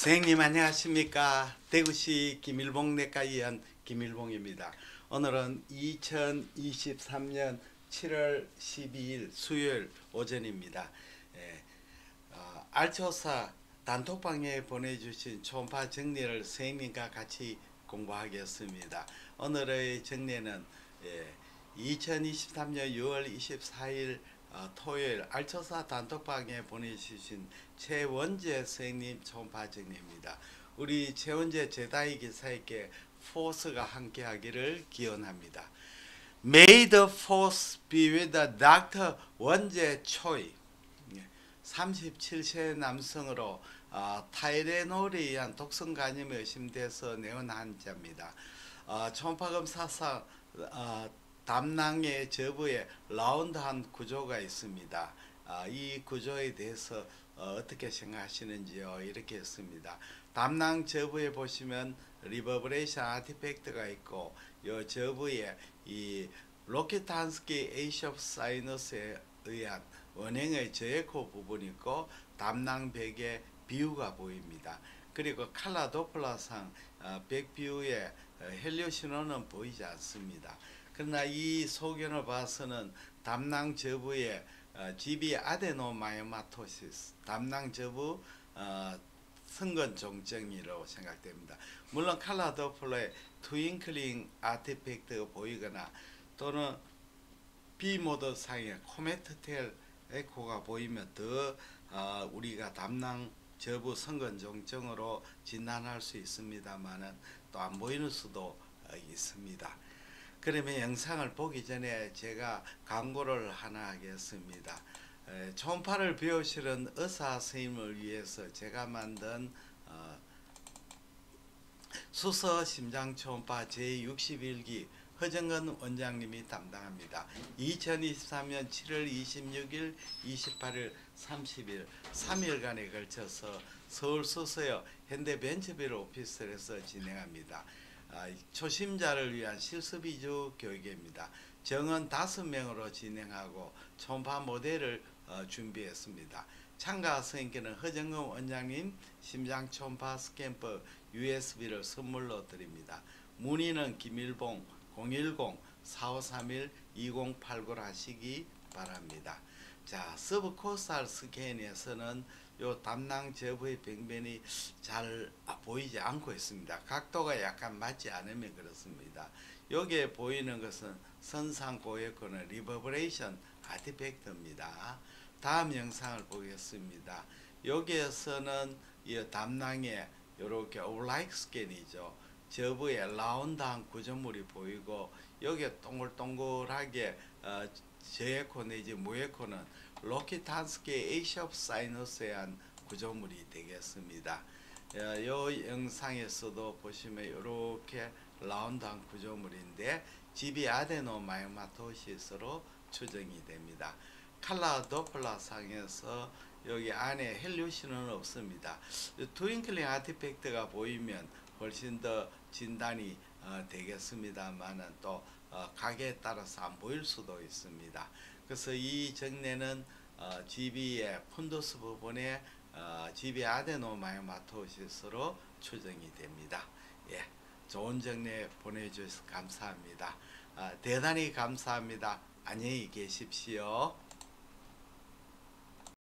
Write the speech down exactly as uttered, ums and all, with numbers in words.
선생님 안녕하십니까. 대구시 김일봉 내과의원 김일봉입니다. 오늘은 이천이십삼년 칠월 십이일 수요일 오전입니다. 예, 어, 알조사 단톡방에 보내주신 초음파 정리를 선생님과 같이 공부하겠습니다. 오늘의 정리는 예, 이천이십삼년 유월 이십사일 어, 토요일 알초사 단톡방에 보내주신 최원재 선생님 초음파 정리입니다. 우리 최원재 제다이 기사에게 포스가 함께하기를 기원합니다. May the force be with doctor 원재 초이. 삼십칠세 남성으로 어, 타이레놀에 의한 독성 감염에 의심돼서 내원 환자입니다. 어, 초음파 검사상 어, 담낭의 저부에 라운드한 구조가 있습니다. 아, 이 구조에 대해서 어, 어떻게 생각하시는지요? 이렇게 했습니다. 담낭 저부에 보시면 리버브레이션 아티팩트가 있고 이 저부에 이 로키탄스키 에이숍 사이너스에 의한 원행의 저에코 부분이 있고 담낭벽에 비유가 보입니다. 그리고 칼라 도플러상 어, 백비유에 어, 헬리오 신호는 보이지 않습니다. 그러나 이 소견을 봐서는 담낭 저부의 어, 지비 아데노마이오마토시스, 담낭 저부 어, 성건 종정이라고 생각됩니다. 물론 칼라 도플러의 트윙클링 아티팩트가 보이거나 또는 비모드 상의 코메트 테일 에코가 보이면 더 어, 우리가 담낭 저부 성건 종정으로 진단할 수 있습니다만은 또 안 보이는 수도 어, 있습니다. 그러면 영상을 보기 전에 제가 광고를 하나 하겠습니다. 에, 초음파를 배우시는 의사 선생님을 위해서 제가 만든 어, 수서 심장 초음파 제육십일기 허정근 원장님이 담당합니다. 이천이십삼년 칠월 이십육일, 이십팔일, 삼십일 삼일간에 걸쳐서 서울 수서역 현대벤처빌 오피스에서 진행합니다. 아, 초심자를 위한 실습 위주 교육입니다. 정원 다섯 명으로 진행하고 초음파 모델을 어, 준비했습니다. 참가 선생님께는 허정근 원장님 심장 초음파 스캔법 유에스비를 선물로 드립니다. 문의는 김일봉 공일공 사오삼일 이공팔구로 하시기 바랍니다. 자, 서브코스탈 스캔에서는 요 담낭 저부의 병변이 잘 보이지 않고 있습니다. 각도가 약간 맞지 않으면 그렇습니다. 여기에 보이는 것은 선상고액권의 리버브레이션 아티팩트입니다. 다음 영상을 보겠습니다. 여기에서는 이 담낭에 이렇게 오블라이크 스캔이죠. 저부에 라운드한 구조물이 보이고 여기에 동글동글하게 어, 저에코 내지 무에코는 로키탄스키 에이숍 사이너스에 한 구조물이 되겠습니다. 이 영상에서도 보시면 이렇게 라운드한 구조물인데 지비 아데노마이오마토시스로 추정이 됩니다. 칼라 도플러 상에서 여기 안에 헬리오신은 없습니다. 트윙클링 아티팩트가 보이면 훨씬 더 진단이 어, 되겠습니다만은 또 어, 각에 따라서 안 보일 수도 있습니다. 그래서 이 정례는 어, 지비의 푼두스 부분에 어, 지비 아데노마이오마토시스로 추정이 됩니다. 예, 좋은 정례 보내주셔서 감사합니다. 어, 대단히 감사합니다. 안녕히 계십시오.